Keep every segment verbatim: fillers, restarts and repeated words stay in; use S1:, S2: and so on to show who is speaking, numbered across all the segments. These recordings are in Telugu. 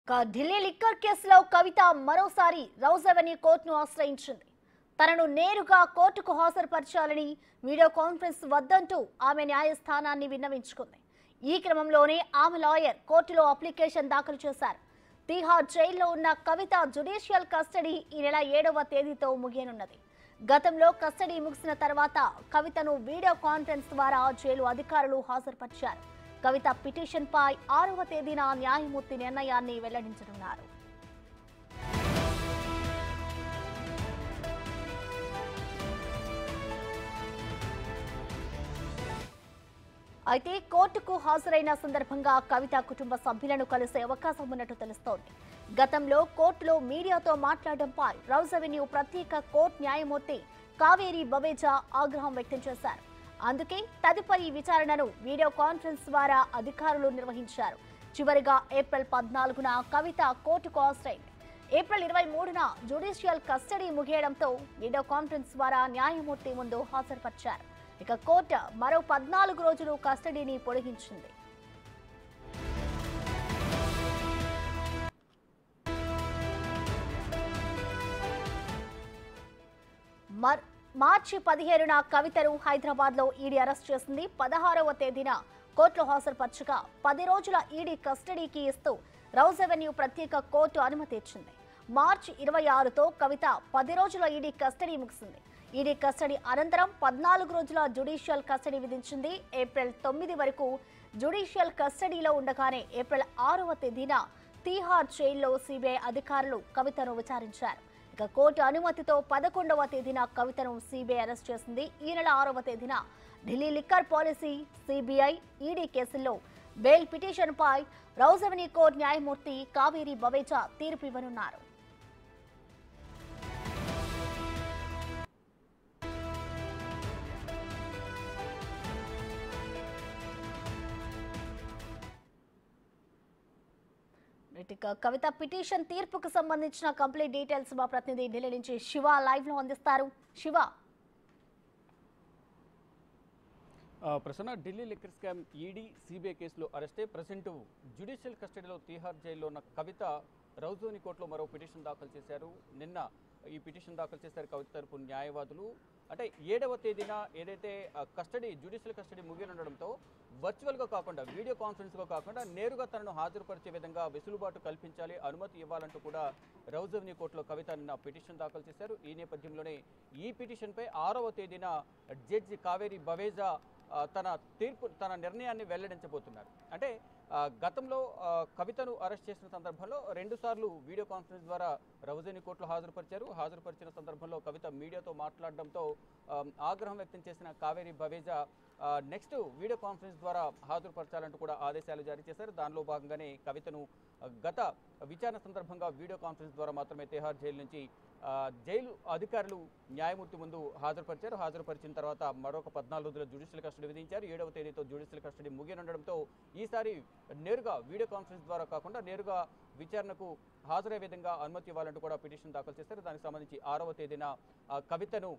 S1: ఢిల్లీ లిక్కర్ కేసులో కవిత మరోసారి రౌజ్ అవెన్యూ కోర్టును ఆశ్రయించింది. తనను నేరుగా కోర్టుకు హాజరుపరచాలని వీడియో కాన్ఫరెన్స్ వద్దంటూ ఆమె న్యాయస్థానాన్ని విన్నవించుకుంది. ఈ క్రమంలోనే ఆమె లాయర్ కోర్టులో అప్లికేషన్ దాఖలు చేశారు. తిహార్ జైల్లో ఉన్న కవిత జ్యుడిషియల్ కస్టడీ ఈ నెల ఏడవ తేదీతో ముగియనున్నది. గతంలో కస్టడీ ముగిసిన తర్వాత కవితను వీడియో కాన్ఫరెన్స్ ద్వారా జైలు అధికారులు హాజరుపరిచారు. కవిత పిటిషన్ పై ఆరవ తేదీన న్యాయమూర్తి నిర్ణయాన్ని వెల్లడించనున్నారు. అయితే కోర్టుకు హాజరైన సందర్భంగా కవిత కుటుంబ సభ్యులను కలిసే అవకాశం ఉన్నట్టు తెలుస్తోంది. గతంలో కోర్టులో మీడియాతో మాట్లాడడంపై రౌజ్ అవెన్యూ ప్రత్యేక కోర్టు న్యాయమూర్తి కావేరి బవేజా ఆగ్రహం వ్యక్తం చేశారు. అందుకే తదుపరి విచారణను వీడియో కాన్ఫరెన్స్ ద్వారా అధికారులు నిర్వహించారు. చివరిగా ఏప్రిల్ పద్నాలుగున కవిత కోర్టుకు హాజరైంది. ఏప్రిల్ ఇరవై మూడున జ్యుడిషియల్ కస్టడీ ముగియడంతో వీడియో కాన్ఫరెన్స్ ద్వారా న్యాయమూర్తి ముందు హాజరుపరిచారు. ఇక కోర్టు మరో పద్నాలుగు రోజులు కస్టడీని పొడిగించింది. మార్చి పదిహేడున కవితను హైదరాబాద్ లో ఈడీ అరెస్ట్ చేసింది. పదహారవ తేదీన కోర్టులో హాజరుపరచగా పది రోజుల ఈడీ కస్టడీకి ఇస్తూ రౌజ్ అవెన్యూ ప్రత్యేక కోర్టు అనుమతి ఇచ్చింది. మార్చి ఇరవై ఆరుతో కవిత పది రోజుల ఈడీ కస్టడీ ముగిసింది. ఈడీ కస్టడీ అనంతరం పద్నాలుగు రోజుల జ్యుడిషియల్ కస్టడీ విధించింది. ఏప్రిల్ తొమ్మిది వరకు జ్యుడిషియల్ కస్టడీలో ఉండగానే ఏప్రిల్ ఆరవ తేదీన తిహార్ జైల్లో సిబిఐ అధికారులు కవితను విచారించారు. ఇక కోర్టు అనుమతితో పదకొండవ తేదీన కవితను సిబిఐ అరెస్ట్ చేసింది. ఈ నెల ఆరవ తేదీన Delhi liquor policy, CBI, ED కేసుల్లో బెయిల్ పిటిషన్ పై రౌజ్ అవెన్యూ కోర్టు న్యాయమూర్తి కావేరి బవేజా తీర్పు ఇవ్వనున్నారు. కవిత పిటిషన్ తీర్పుకు సంబంధించిన కంప్లీట్ డీటెయిల్స్ మా ప్రతినిధి ఢిల్లీ నుంచి శివ లైవ్ లో అందిస్తారు. Shiva,
S2: Prasanna, Delhi liquor scam ED CBI కేసులో అరెస్టే ప్రెసెంట్ జ్యుడిషియల్ కస్టడీలో తిహార్ జైల్లో ఉన్న కవిత రౌజ్ అవెన్యూ కోర్టులో మరో పిటిషన్ దాఖలు చేశారు. నిన్న ఈ పిటిషన్ దాఖలు చేశారు కవిత తరపు న్యాయవాదులు. అంటే ఏడవ తేదీన ఏదైతే కస్టడీ జ్యుడిషియల్ కస్టడీ ముగియనుండడంతో వర్చువల్గా కాకుండా వీడియో కాన్ఫరెన్స్గా కాకుండా నేరుగా తనను హాజరుపరిచే విధంగా వెసులుబాటు కల్పించాలి, అనుమతి ఇవ్వాలంటూ కూడా రౌజ్ అవెన్యూ కోర్టులో కవిత నిన్న పిటిషన్ దాఖలు చేశారు. ఈ నేపథ్యంలోనే ఈ పిటిషన్పై ఆరవ తేదీన జడ్జి కావేరి బవేజా తన తీర్పు తన నిర్ణయాన్ని వెల్లడించబోతున్నారు. అంటే గతంలో కవితను అరెస్ట్ చేసిన సందర్భంలో రెండుసార్లు వీడియో కాన్ఫరెన్స్ ద్వారా రౌజ్ అవెన్యూ కోర్టులో హాజరుపరిచారు. హాజరుపరిచిన సందర్భంలో కవిత మీడియాతో మాట్లాడడంతో ఆగ్రహం వ్యక్తం చేసిన Kaveri Baweja next video conference ద్వారా హాజరుపరచాలంటూ కూడా ఆదేశాలు జారీ చేశారు. దానిలో భాగంగానే కవితను గత విచారణ సందర్భంగా వీడియో కాన్ఫరెన్స్ ద్వారా మాత్రమే తిహార్ జైలు నుంచి జైలు అధికారులు న్యాయమూర్తి ముందు హాజరుపరిచారు. హాజరుపరిచిన తర్వాత మరొక పద్నాలుగు రోజుల జ్యుడిషియల్ కస్టడీ విధించారు. ఏడవ తేదీతో జ్యుడిషియల్ కస్టడీ ముగియనుండడంతో ఈసారి నేరుగా వీడియో కాన్ఫరెన్స్ ద్వారా కాకుండా నేరుగా విచారణకు హాజరయ్యే విధంగా అనుమతి ఇవ్వాలంటూ కూడా పిటిషన్ దాఖలు చేశారు. దానికి సంబంధించి ఆరవ తేదీన కవితను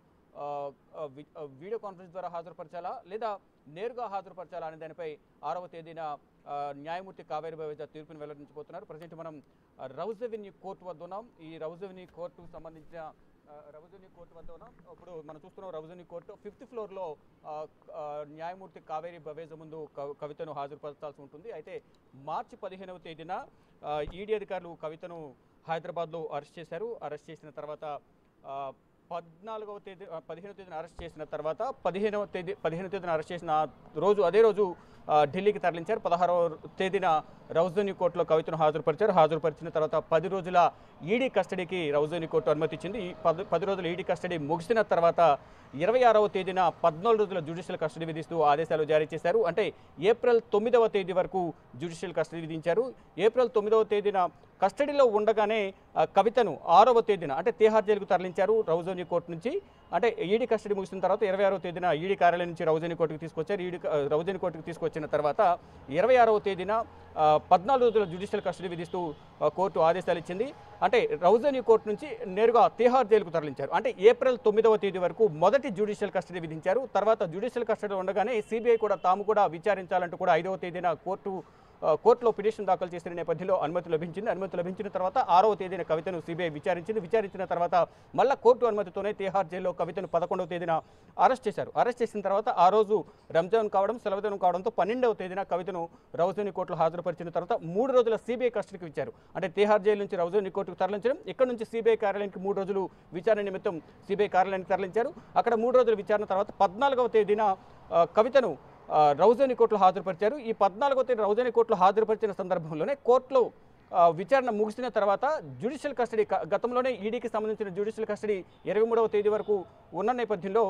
S2: వీడియో కాన్ఫరెన్స్ ద్వారా హాజరుపరచాలా లేదా నేరుగా హాజరుపరచాలా అనే దానిపై ఆరవ తేదీన న్యాయమూర్తి కావేరి బవేజా తీర్పును వెల్లడించబోతున్నారు. ప్రజెంట్ మనం రౌజ్ అవెన్యూ కోర్టు వద్ద ఉన్నాం. ఈ రౌజ్ అవెన్యూ కోర్టుకు సంబంధించిన రౌజ్ అవెన్యూ కోర్టు వద్ద ఉన్నాం. ఇప్పుడు మనం చూస్తున్నాం రౌజ్ అవెన్యూ కోర్టు ఫిఫ్త్ ఫ్లోర్లో న్యాయమూర్తి కావేరి బవేజా ముందు కవితను హాజరుపరచాల్సి ఉంటుంది. అయితే మార్చి పదిహేనవ తేదీన ఈడీ అధికారులు కవితను హైదరాబాద్లో అరెస్ట్ చేశారు. అరెస్ట్ చేసిన తర్వాత పద్నాలుగవ తేదీ పదిహేనవ తేదీన అరెస్ట్ చేసిన తర్వాత పదిహేనవ తేదీ పదిహేనవ తేదీన అరెస్ట్ చేసిన రోజు అదే రోజు ఢిల్లీకి తరలించారు. పదహారవ తేదీన రౌజ్ అవెన్యూ కోర్టులో కవితను హాజరుపరిచారు. హాజరుపరిచిన తర్వాత పది రోజుల ఈడీ కస్టడీకి రౌజ్ అవెన్యూ కోర్టు అనుమతి ఇచ్చింది. ఈ పది పది రోజుల ఈడీ కస్టడీ ముగిసిన తర్వాత ఇరవై ఆరవ తేదీన పద్నాలుగు రోజుల జ్యుడిషియల్ కస్టడీ విధిస్తూ ఆదేశాలు జారీ చేశారు. అంటే ఏప్రిల్ తొమ్మిదవ తేదీ వరకు జ్యుడిషియల్ కస్టడీ విధించారు. ఏప్రిల్ తొమ్మిదవ తేదీన కస్టడీలో ఉండగానే కవితను ఆరవ తేదీన అంటే తిహార్ జైలుకు తరలించారు రౌజ్ అవెన్యూ కోర్టు నుంచి. అంటే ఈడీ కస్టడీ ముగిసిన తర్వాత ఇరవై ఆరవ తేదీన ఈడీ కార్యాలయం నుంచి రౌజ్ అవెన్యూ కోర్టుకు తీసుకొచ్చారు. ఈడీ రౌజ్ అవెన్యూ కోర్టుకు తీసుకొచ్చిన తర్వాత ఇరవై ఆరవ తేదీన పద్నాలుగు రోజుల జ్యుడిషియల్ కస్టడీ విధిస్తూ కోర్టు ఆదేశాలు ఇచ్చింది. అంటే రౌజ్ అవెన్యూ కోర్టు నుంచి నేరుగా తిహార్ జైలుకు తరలించారు. అంటే ఏప్రిల్ తొమ్మిదవ తేదీ వరకు మొదటి జ్యుడిషియల్ కస్టడీ విధించారు. తర్వాత జ్యుడిషియల్ కస్టడీ ఉండగానే సిబిఐ కూడా తాము కూడా విచారించాలంటూ కూడా ఐదవ తేదీన కోర్టు ఆ, కోర్టులో పిటిషన్ దాఖలు చేసిన నేపథ్యంలో అనుమతి లభించింది. అనుమతి లభించిన తర్వాత ఆరవ తేదీన కవితను సిబిఐ విచారించింది. విచారించిన తర్వాత మళ్ళా కోర్టు అనుమతితోనే తిహార్ జైల్లో కవితను పదకొండవ తేదీన అరెస్ట్ చేశారు. అరెస్ట్ చేసిన తర్వాత ఆ రోజు రంజాన్ కావడం సెలవుదినం కావడంతో పన్నెండవ తేదీన కవితను రౌజోని కోర్టులో హాజరుపరిచిన తర్వాత మూడు రోజుల సిబిఐ కస్టడీకి ఇచ్చారు. అంటే తిహార్ జైలు నుంచి రౌజోని కోర్టుకు తరలించడం, ఇక్కడ నుంచి సిబిఐ కార్యాలయానికి మూడు రోజులు విచారణ నిమిత్తం సిబిఐ కార్యాలయానికి తరలించారు. అక్కడ మూడు రోజుల విచారణ తర్వాత పద్నాలుగవ తేదీన ఆ, కవితను ఆ, రౌజోని కోర్టులో హాజరుపరిచారు. ఈ పద్నాలుగవ తేదీ రౌజోని కోర్టులో హాజరుపరిచిన సందర్భంలోనే కోర్టులో ఆ, విచారణ ముగిసిన తర్వాత జ్యుడిషియల్ కస్టడీ క- గతంలోనే ఈడీకి సంబంధించిన జ్యుడిషియల్ కస్టడీ ఇరవై మూడవ తేదీ వరకు ఉన్న నేపథ్యంలో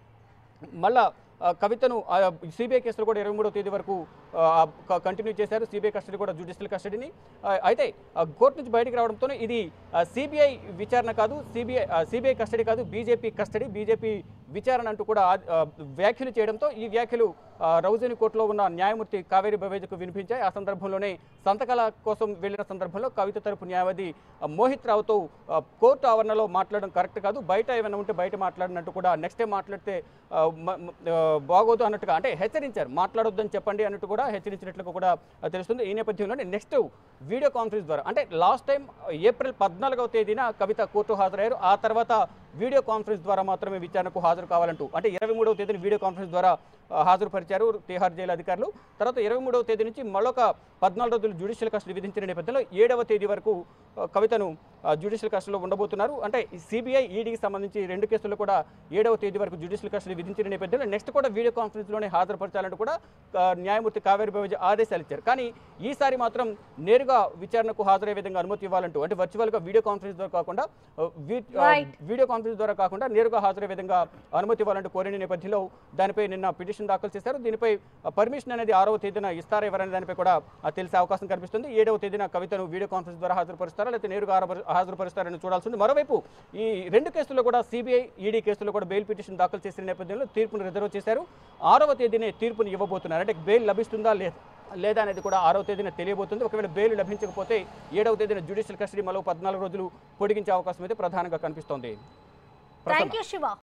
S2: మళ్ళా ఆ, కవితను సిబిఐ కేసులు కూడా ఇరవై మూడవ తేదీ వరకు కంటిన్యూ చేశారు. సిబిఐ కస్టడీ కూడా జ్యుడిషియల్ కస్టడీని ఆ, అయితే ఆ, కోర్టు నుంచి బయటికి రావడంతోనే ఇది సిబిఐ విచారణ కాదు, సిబిఐ సిబిఐ కస్టడీ కాదు, బీజేపీ కస్టడీ, బీజేపీ విచారణ అంటూ కూడా ఆ, వ్యాఖ్యలు చేయడంతో ఈ వ్యాఖ్యలు ఆ, రౌజోని కోర్టులో ఉన్న న్యాయమూర్తి కావేరి బవేజకు వినిపించాయి. ఆ సందర్భంలోనే సంతకాల కోసం వెళ్లిన సందర్భంలో కవిత తరపు న్యాయవాది ఆ, మోహిత్ రావుతో ఆ, కోర్టు ఆవరణలో మాట్లాడడం కరెక్ట్ కాదు, బయట ఏమైనా ఉంటే బయట మాట్లాడినట్టు కూడా నెక్స్ట్ టైం మాట్లాడితే ఆ, మ- మ- ఆ, బాగోదు అన్నట్టుగా అంటే హెచ్చరించారు. మాట్లాడొద్దని చెప్పండి అన్నట్టు కూడా హెచ్చరించినట్లుగా కూడా ఆ, తెలుస్తుంది. ఈ నేపథ్యంలోనే నెక్స్ట్ వీడియో కాన్ఫరెన్స్ ద్వారా అంటే లాస్ట్ టైం ఏప్రిల్ పద్నాలుగవ తేదీన కవిత కోర్టు హాజరయ్యారు. ఆ తర్వాత వీడియో కాన్ఫరెన్స్ ద్వారా మాత్రమే విచారణకు హాజరు కావాలంటూ అంటే ఇరవై మూడవ తేదీన వీడియో కాన్ఫరెన్స్ ద్వారా ఆ, హాజరుపరిచారు తిహార్ జైలు అధికారులు. తర్వాత ఇరవై మూడవ తేదీ నుంచి మరొక పద్నాలుగు రోజులు జ్యుడిషియల్ కస్టడీ విధించిన నేపథ్యంలో ఏడవ తేదీ వరకు ఆ, కవితను ఆ, జ్యుడిషియల్ కస్టడీలో ఉండబోతున్నారు. అంటే సిబిఐ ఈడీకి సంబంధించి రెండు కేసులు కూడా ఏడవ తేదీ వరకు జ్యుడిషియల్ కస్టడీ విధించిన నేపథ్యంలో నెక్స్ట్ కూడా వీడియో కాన్ఫరెన్స్లోనే హాజరుపరచాలంటూ కూడా ఆ, న్యాయమూర్తి కావేరి బవేజ ఆదేశాలు ఇచ్చారు. కానీ ఈసారి మాత్రం నేరుగా విచారణకు హాజరయ్యే విధంగా అనుమతి ఇవ్వాలంటూ అంటే వర్చువల్గా వీడియో కాన్ఫరెన్స్ ద్వారా కాకుండా ఆ, వీ- ఆ,
S1: Right.
S2: వీడియో కాన్ఫరెన్స్ ద్వారా కాకుండా నేరుగా హాజరయ్యే విధంగా అనుమతి ఇవ్వాలంటూ కోరిన నేపథ్యంలో దానిపై నిన్న పిటిషన్ దాఖలు చేశారు. దీనిపై పర్మిషన్ అనేది ఆరవ తేదీన ఇస్తారా ఎవరనే దానిపై కూడా ఆ, తెలిసే అవకాశం కనిపిస్తుంది. ఏడవ తేదీన కవితను వీడియో కాన్ఫరెన్స్ ద్వారా హాజరుపరుస్తారా లేకపోతే నేరుగా హాజరు- హాజరుపరుస్తారని చూడాల్సి ఉంది. మరోవైపు ఈ రెండు కేసుల్లో కూడా సిబిఐ ఈడీ కేసుల్లో కూడా బెయిల్ పిటిషన్ దాఖలు చేసిన నేపథ్యంలో తీర్పును రిజర్వ్ చేశారు. ఆరవ తేదీనే తీర్పును ఇవ్వబోతున్నారు. అంటే బెయిల్ లభిస్తుందా లేదా లేదా అనేది కూడా ఆరవ తేదీన తెలియబోతుంది. ఒకవేళ బెయిల్ లభించకపోతే ఏడవ తేదీన జ్యుడిషియల్ కస్టడీ మరో పద్నాలుగు రోజులు పొడిగించే అవకాశం అయితే ప్రధానంగా కనిపిస్తోంది.
S1: Thank you Shiva.